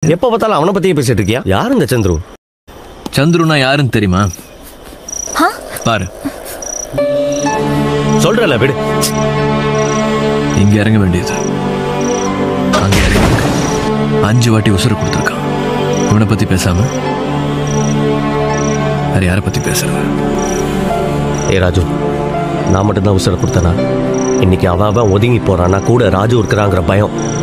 எப்ப பார்த்தாலும் அவனை பத்தியே பேசிட்டு இருக்கியா? யாரு இந்த சந்துரு? சந்துருனா யாருன்னு தெரியுமா? பாரு, சொல்றல விடு. இங்க இறங்க வேண்டியது அங்க இறங்கி 5 வாட்டி உசுறு கொடுத்துருக்கான். இவனை பத்தி பேசாம வேற யாரை பத்தி பேசுறது? ஏ ராஜு, நான் மட்டும்தான் உசுரை கொடுத்தனா? இன்னைக்கு அவன் ஒதுங்கி போறான்னா கூட ராஜு இருக்கிறாங்கிற பயம்